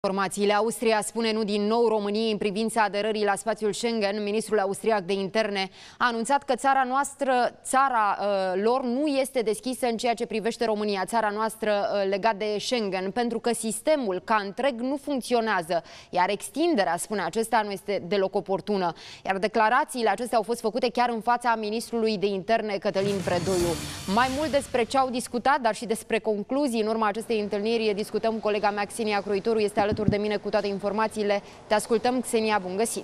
Informațiile. Austria spune nu din nou României în privința aderării la spațiul Schengen. Ministrul austriac de interne a anunțat că țara lor nu este deschisă în ceea ce privește România, țara noastră, legat de Schengen, pentru că sistemul ca întreg nu funcționează, iar extinderea, spune acesta, nu este deloc oportună. Iar declarațiile acestea au fost făcute chiar în fața ministrului de interne, Cătălin Predoiu. Mai mult despre ce au discutat, dar și despre concluzii în urma acestei întâlniri, discutăm cu colega mea, Xenia Croitoru, este alături de mine cu toate informațiile. Te ascultăm, Xenia, bun găsit!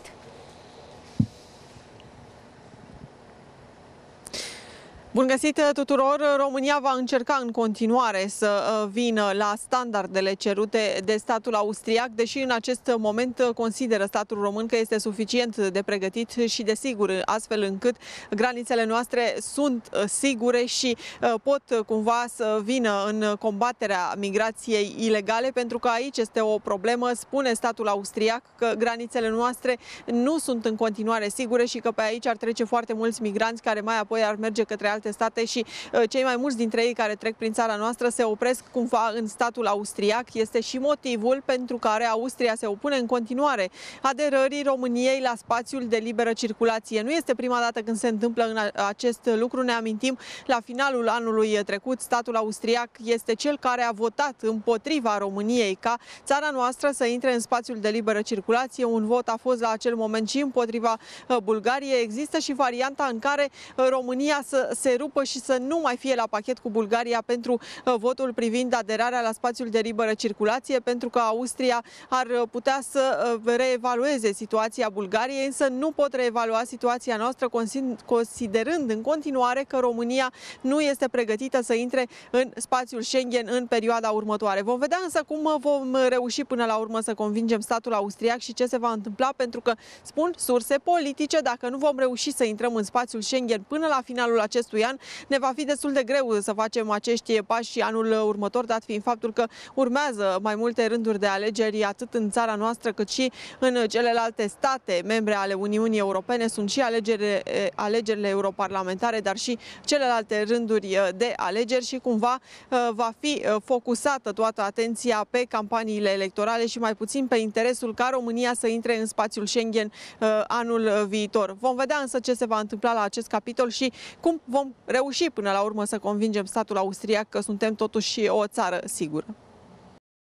Bun găsit tuturor! România va încerca în continuare să vină la standardele cerute de statul austriac, deși în acest moment consideră statul român că este suficient de pregătit și de sigur, astfel încât granițele noastre sunt sigure și pot cumva să vină în combaterea migrației ilegale, pentru că aici este o problemă, spune statul austriac, că granițele noastre nu sunt în continuare sigure și că pe aici ar trece foarte mulți migranți care mai apoi ar merge către alte state și cei mai mulți dintre ei care trec prin țara noastră se opresc cumva în statul austriac. Este și motivul pentru care Austria se opune în continuare aderării României la spațiul de liberă circulație. Nu este prima dată când se întâmplă acest lucru. Ne amintim, la finalul anului trecut, statul austriac este cel care a votat împotriva României ca țara noastră să intre în spațiul de liberă circulație. Un vot a fost la acel moment și împotriva Bulgariei. Există și varianta în care România să se rupă și să nu mai fie la pachet cu Bulgaria pentru votul privind aderarea la spațiul de liberă circulație, pentru că Austria ar putea să reevalueze situația Bulgariei, însă nu pot reevalua situația noastră, considerând în continuare că România nu este pregătită să intre în spațiul Schengen în perioada următoare. Vom vedea însă cum vom reuși până la urmă să convingem statul austriac și ce se va întâmpla, pentru că, spun surse politice, dacă nu vom reuși să intrăm în spațiul Schengen până la finalul acestui an, ne va fi destul de greu să facem acești pași și anul următor, dat fiind faptul că urmează mai multe rânduri de alegeri atât în țara noastră cât și în celelalte state membre ale Uniunii Europene. Sunt și alegerile europarlamentare, dar și celelalte rânduri de alegeri și cumva va fi focusată toată atenția pe campaniile electorale și mai puțin pe interesul ca România să intre în spațiul Schengen anul viitor. Vom vedea însă ce se va întâmpla la acest capitol și cum vom reuși până la urmă să convingem statul austriac că suntem totuși o țară sigură.